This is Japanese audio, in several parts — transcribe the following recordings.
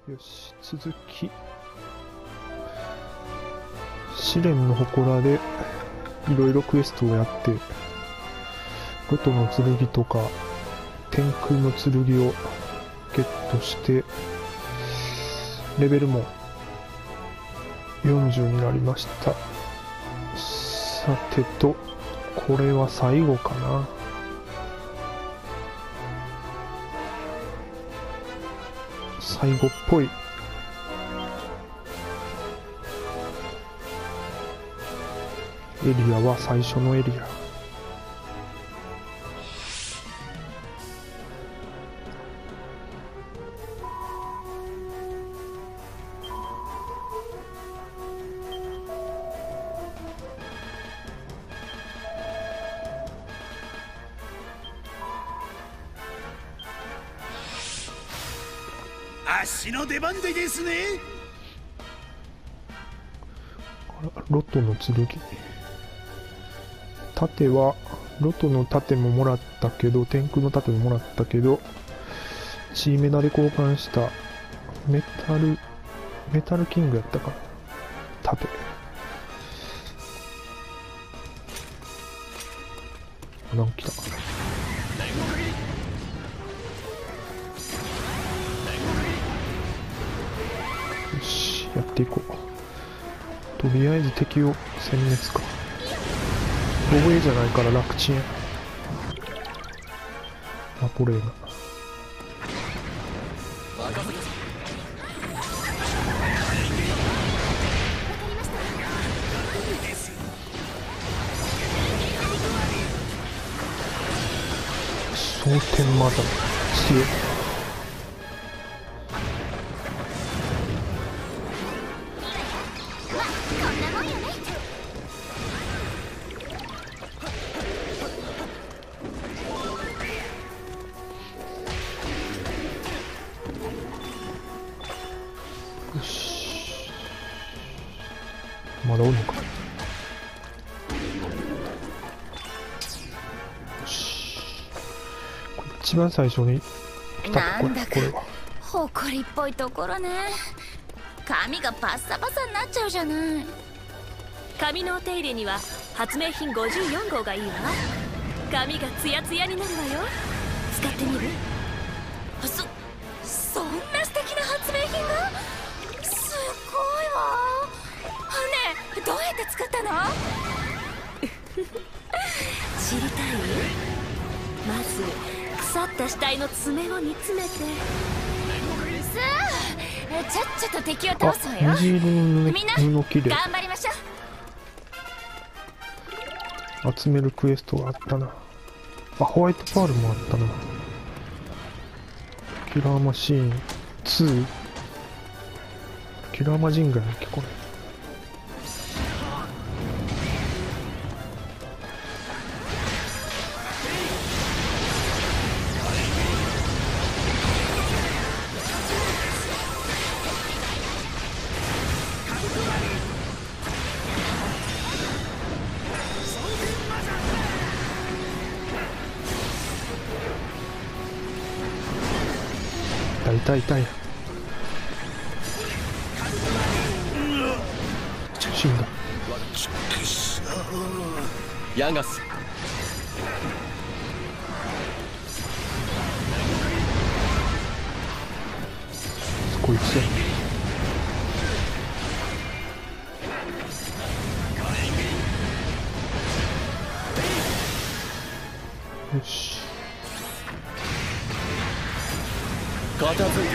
よし、続き。試練の祠でいろいろクエストをやって、ロトの剣とか天空の剣をゲットして、レベルも40になりました。さてと、これは最後かな。最後っぽい。エリアは最初のエリア。 足の出番でですね。 ロトの剣。盾はロトの盾ももらったけど、天空の盾ももらったけど、チーメナで交換したメタルキングやったかな、盾。なんか来た。よし、やっていこう。とりあえず敵を殲滅か。防衛じゃないから楽ちんや。ナポレーナ。蒼天マザー強い。よし、まだおるのか。よし、これ一番最初に来たところ。これはほこりっぽいところね。髪がパッサパサになっちゃうじゃない。 髪のお手入れには発明品54号がいいわ。髪がツヤツヤになるわよ。使ってみる？ そんな素敵な発明品がすごいわ。ねえ、どうやって作ったの？ 知りたい？まず腐った死体の爪を煮詰めて。 さあ、ちゃっちゃと敵を倒すわよ。 虹色のみんな布切れ頑張りましょう。 集めるクエストがあったな。あ、ホワイトパールもあったな。キラーマシーン2。キラーマジンガーやっけこれ。痛い痛い。死んだ。 ヤガス。 こいつや。よし、 片付いた。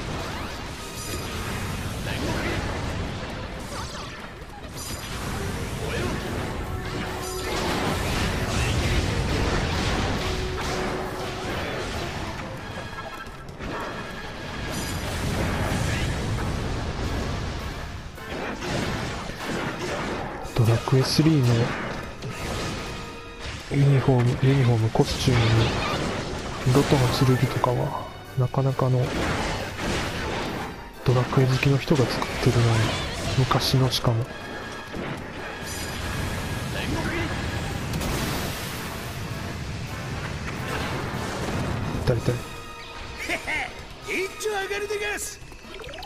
ドラクエ3のユニフォームコスチュームにロトの剣とかはなかなかのドラクエ好きの人が作ってるのに、昔のしかも。痛い痛い。 一丁上がるでガス。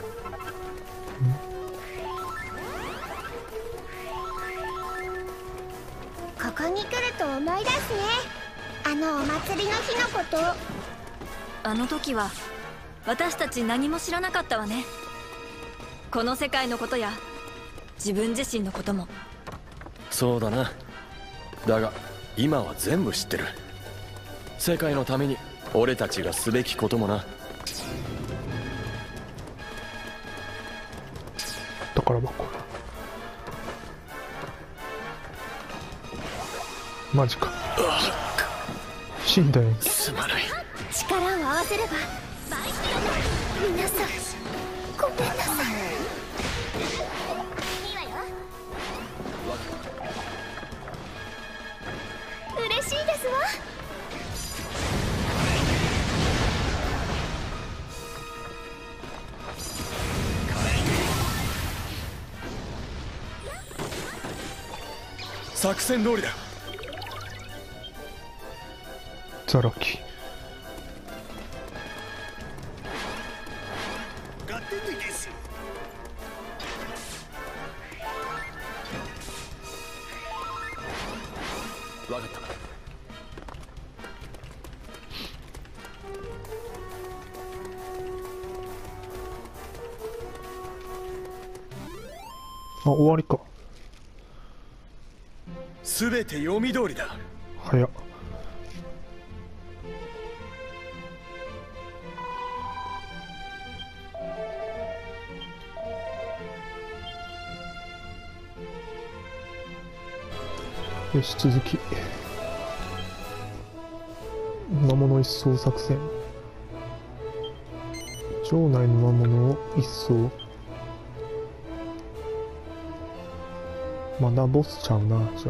ここに来ると思い出すね、あのお祭りの日のこと。 あの時は私たち何も知らなかったわね。この世界のことや自分自身のことも。 そうだな。だが今は全部知ってる。世界のために俺たちがすべきこともな。 宝箱。マジか。死んだよ。 すまない。 力を合わせれば。皆さんごめんなさい。嬉しいですわ。 作戦通りだ。 ザラキ。 ガッテンでです。 わかった。 あ、終わりか。 すべて読み通りだ。 早っ。よし、続き。魔物一掃作戦。城内の魔物を一掃。まだボスちゃうな、じゃあ。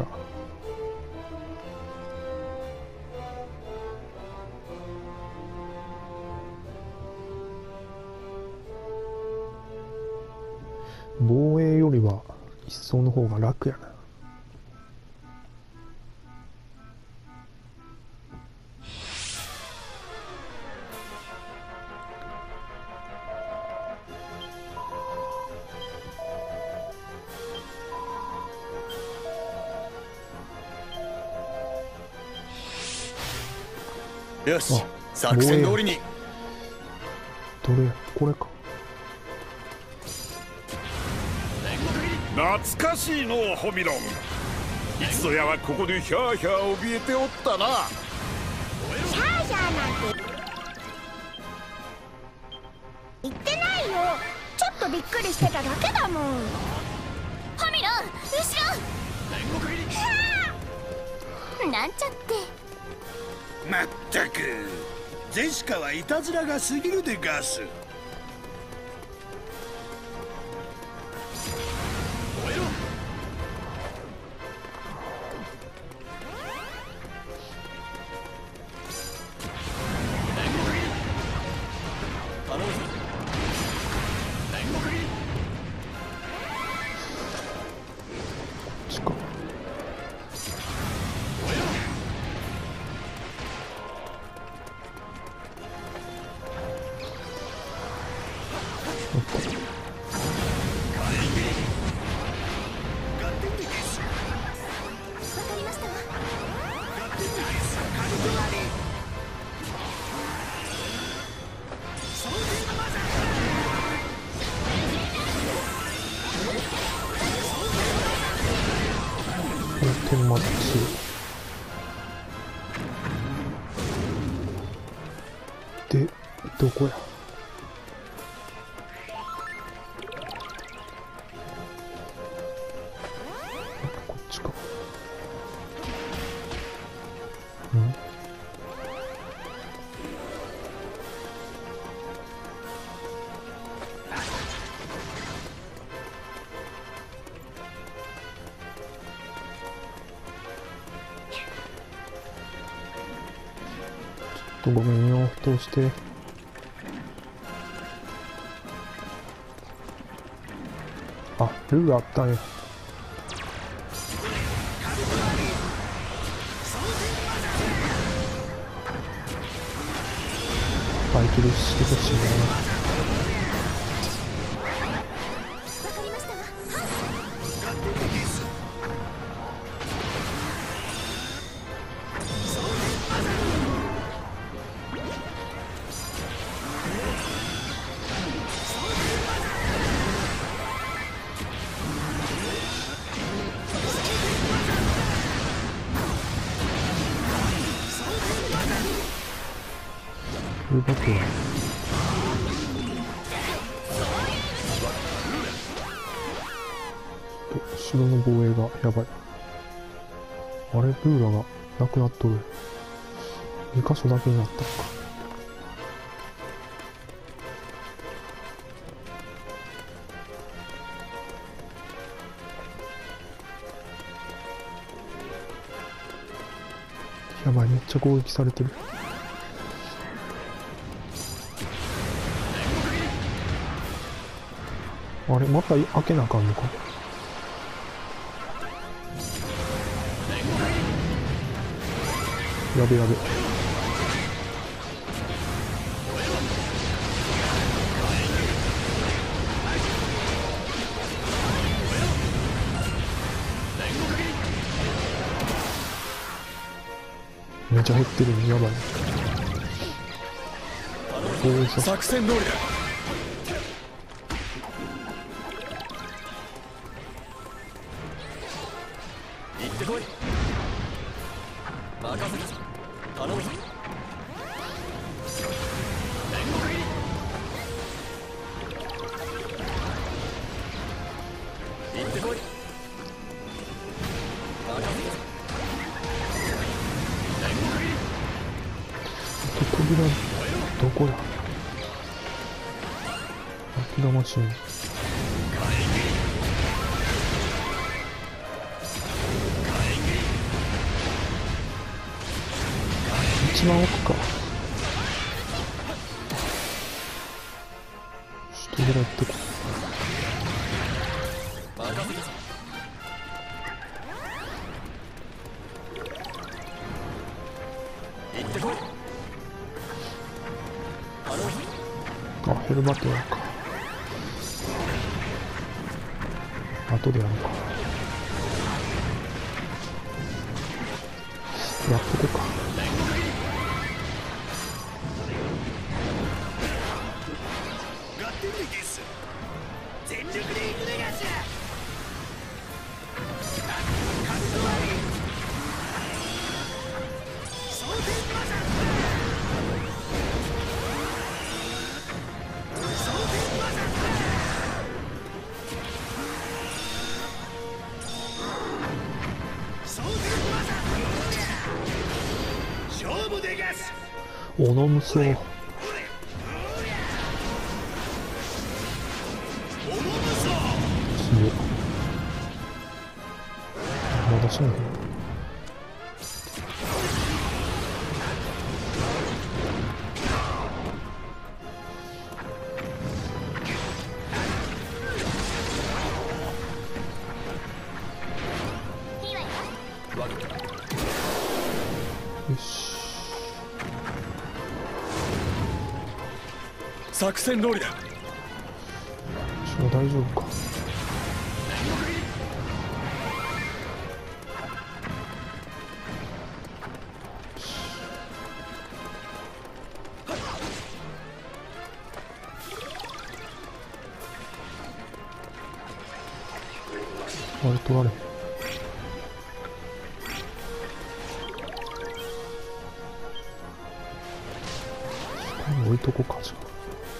防衛よりは一掃の方が楽やな。 よし、 あ、 作戦通りに。 どれや、これか。 懐かしいのホミロン。いつぞやはここでヒャーヒャー怯えておったな。 シャーシャーなんて言ってないよ。ちょっとびっくりしてただけだもん。 ハミロン、後ろ。 なんちゃって。 まったくジェシカはいたずらが過ぎるでガス。 しか。天末で、どこや。こっちか。うんごめんよ、どうして。あ、ルールあったんや。バイトでしてほしいな。 ルバトラ城の防衛がやばい。あれ、ブーラがなくなっとる。2箇所だけになったのか。やばい、めっちゃ攻撃されてる。あれ、また開けなあかんのか。やべやべ。めちゃ減ってるのやばい。 作戦通りだ。行ってこい。任せたぞ。頼むぞ。煉獄入り。行ってこい。任せたぞ。煉獄入り。 扉どこだ。アキラマシン。一番奥か。扉行ってこい。行ってこい。 あ、ヘルバトラーか。後でやるか。やっとこうか。 全力で行くでガシャ。勝負でガス。 おのむそう。まだしない。よし。 作戦通りだ。 大丈夫か。あれ取られへん。置いとこうか。じゃあ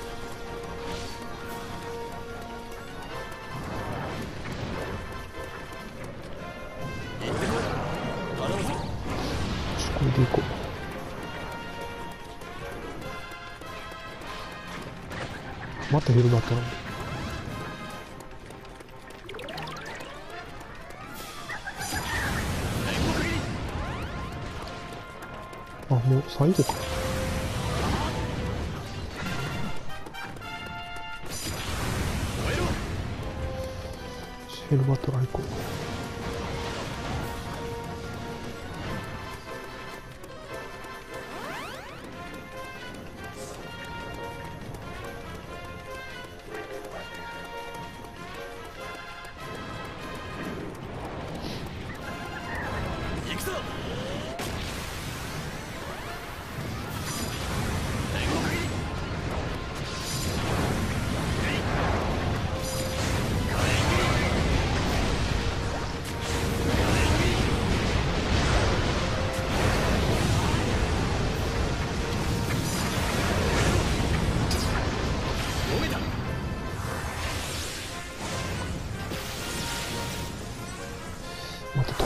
これでいこう。またヘルバトラー。あ、もう最後か。ヘルバトラー行こう。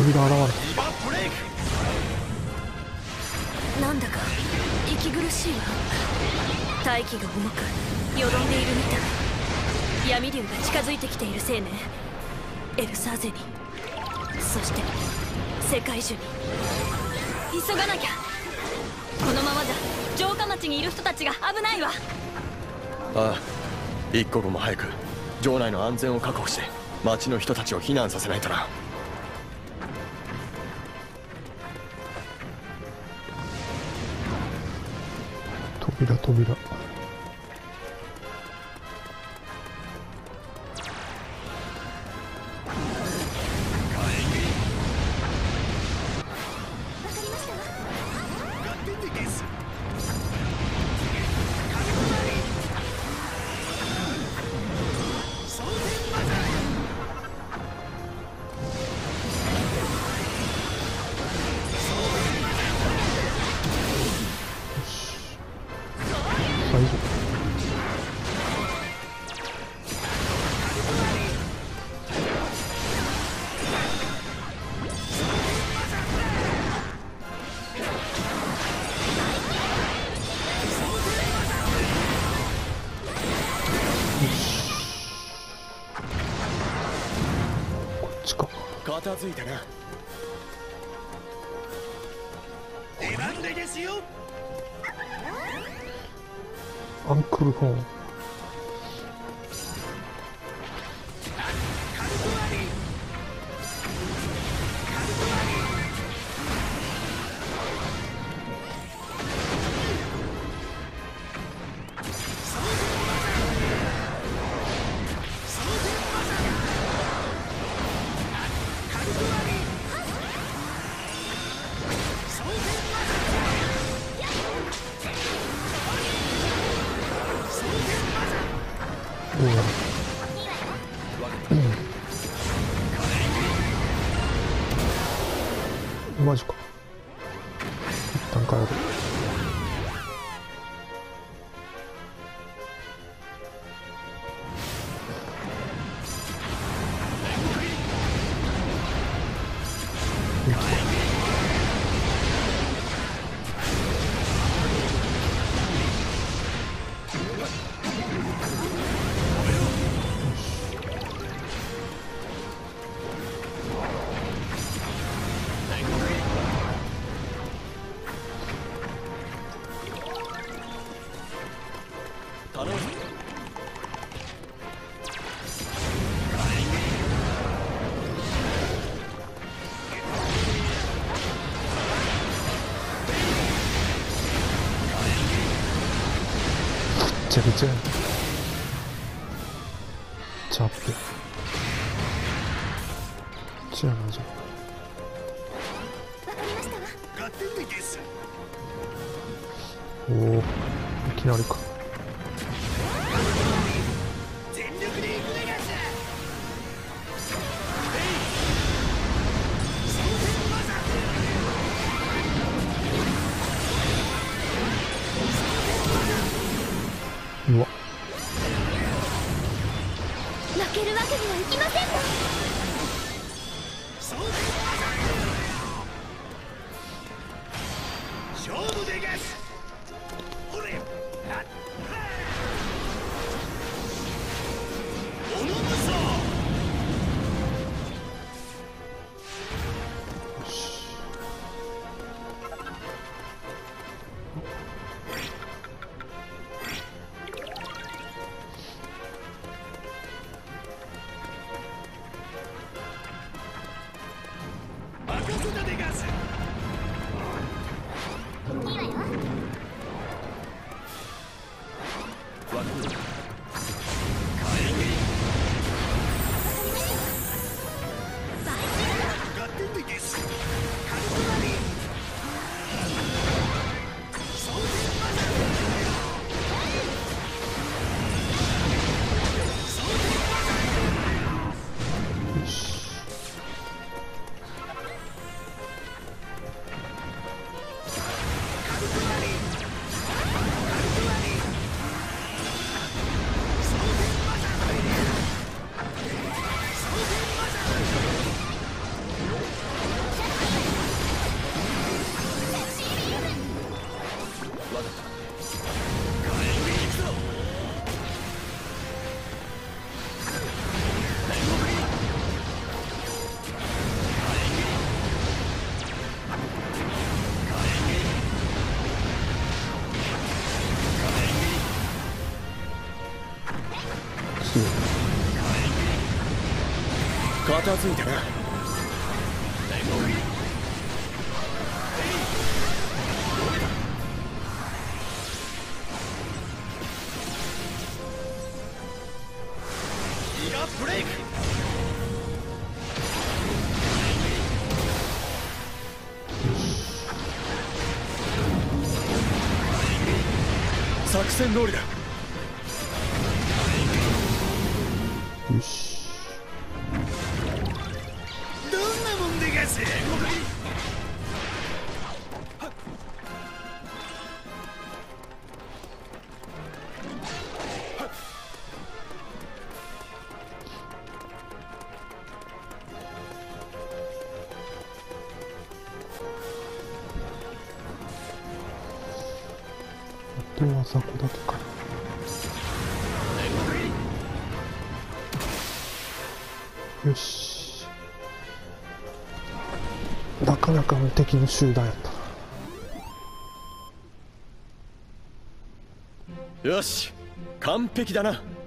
扉現れなんだか息苦しいわ。大気が重くよどんでいるみたい。闇竜が近づいてきているせいね。エルサーゼに、そして世界中に。急がなきゃ。このままじゃ城下町にいる人たちが危ないわ。 ああ、一刻も早く城内の安全を確保して町の人たちを避難させないとな。 扉扉。最後。こっちか。 片付いたな。 出番でですよ。 アンクルホーン。どうやらマジか。一旦帰る。 頼む。 ぐちゃぐちゃや。チャップ。チアナじゃん。おお、いきなりか。うわ、 負けるわけにはいきませんわ。 勝負でガス。ほれ。おのむそ。 ですよ。 片付いたな。ギガブレイク。作戦通りだ。 よし。 どんなもんでがす。 あとは雑魚だとか。よし。なかなかの敵の集団やったな。 よし、完璧だな。